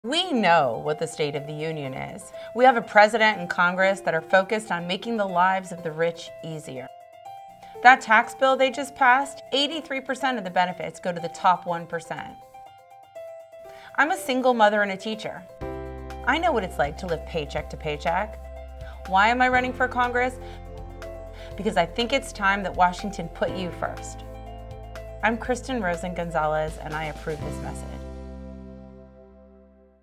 We know what the state of the union is. We have a president and Congress that are focused on making the lives of the rich easier. That tax bill they just passed, 83% of the benefits go to the top 1%. I'm a single mother and a teacher. I know what it's like to live paycheck to paycheck. Why am I running for Congress? Because I think it's time that Washington put you first. I'm Kristen Rosen Gonzalez, and I approve this message.